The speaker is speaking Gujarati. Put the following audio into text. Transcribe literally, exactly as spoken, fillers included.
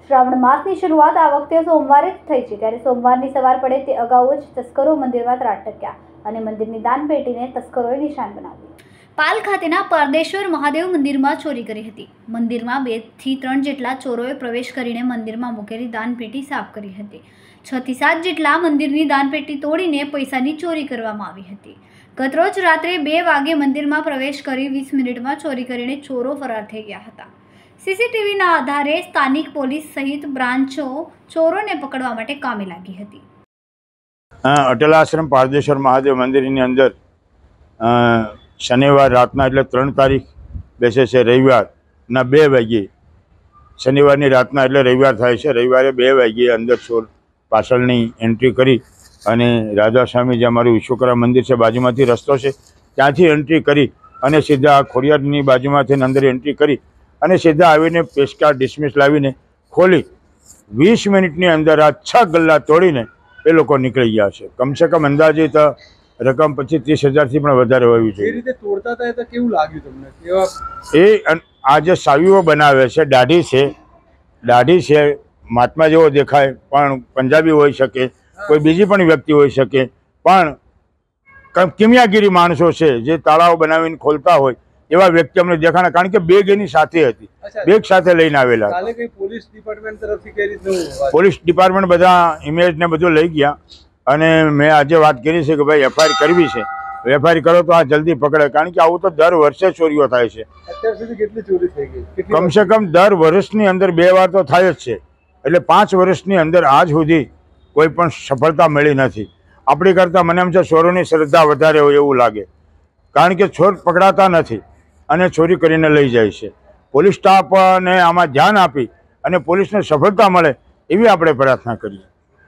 શ્રાવણ માસની શરૂઆત આ વખતે સોમવારે જ થઈ છે, ત્યારે સોમવારની સવાર પડે તે અગાઉ જ તસ્કરો મંદિરમાં ત્રાટક્યા અને મંદિરની દાનપેટીને તસ્કરોએ નિશાન બનાવી. પાલ ખાતેના પારદેશ્વર મહાદેવ મંદિરમાં ચોરી કરી હતી. મંદિરમાં બે થી ત્રણ જેટલા ચોરોએ પ્રવેશ કરીને મંદિરમાં મૂકેલી દાનપેટી સાફ કરી હતી. છ થી સાત જેટલા મંદિરની દાનપેટી તોડીને પૈસાની ચોરી કરવામાં આવી હતી. ગતરોજ રાત્રે બે વાગે મંદિરમાં પ્રવેશ કરી વીસ મિનિટમાં ચોરી કરીને ચોરો ફરાર થઈ ગયા હતા. સીસીટીવીના આધારે સ્થાનિક પોલીસ સહિત બ્રાન્ચો ચોરોને પકડવા માટે કામે લાગી હતી. અટલાશ્રમ પારદેશ્વર મહાદેવ મંદિરની અંદર શનિવાર રાતના એટલે ત્રણ તારીખ બેસે છે રવિવારના બે વાગ્યે શનિવારની રાતના એટલે રવિવાર થાય છે. રવિવારે બે વાગ્યે અંદર ચોર પાછળની એન્ટ્રી કરી અને રાધાસ્વામી જે અમારું વિશ્વકર્મા મંદિર છે બાજુમાંથી રસ્તો છે ત્યાંથી એન્ટ્રી કરી અને સીધા ખોડિયારની બાજુમાંથી અંદર એન્ટ્રી કરી અને સીધા આવીને પેસ્કા ડિસમિસ લાવીને ખોલી વીસ મિનિટની અંદર આ છ ગલ્લા તોડીને એ લોકો નીકળી ગયા છે. કમસે કમ અંદાજિત રકમ પચીસ ત્રીસ હજારથી પણ વધારે હોવી જોઈએ. એ રીતે તોડતા હતા તો કેવું લાગ્યું તમને? કેવા એ આ જે સાવીઓ બનાવે છે, દાઢી છે દાઢી છે મહાત્મા જેવો દેખાય પણ પંજાબી હોઈ શકે, કોઈ બીજી પણ વ્યક્તિ હોઈ શકે, પણ કિમિયાગીરી માણસો છે જે તાળાઓ બનાવીને ખોલતા હોય એવા વ્યક્તિ અમને દેખાણા. કારણ કે બેગ એની સાથે હતી, બેગ સાથે લઈને આવેલા. પોલીસ ડિપાર્ટમેન્ટ તરફથી કઈ રીતનું? પોલીસ ડિપાર્ટમેન્ટ બધા ઇમેજ ને બધું લઈ ગયા અને મેં આજે વાત કરી છે કે ભાઈ એફઆઈઆર કરવી છે. એફઆઈઆર કરો તો આ જલ્દી પકડે, કારણ કે આવું તો દર વર્ષે ચોરીઓ થાય છે. અત્યાર સુધી કેટલી ચોરી થઈ ગઈ? કમસે કમ દર વર્ષની અંદર બે વાર તો થાય જ છે. એટલે પાંચ વર્ષની અંદર આજ સુધી કોઈ પણ સફળતા મળી નથી. આપણી કરતાં મને એમ છે ચોરોની શ્રદ્ધા વધારે હોય એવું લાગે, કારણ કે ચોર પકડાતા નથી અને ચોરી કરીને લઈ જાય છે. પોલીસ સ્ટાફને આમાં ધ્યાન આપી અને પોલીસને સફળતા મળે એવી આપણે પ્રાર્થના કરીએ.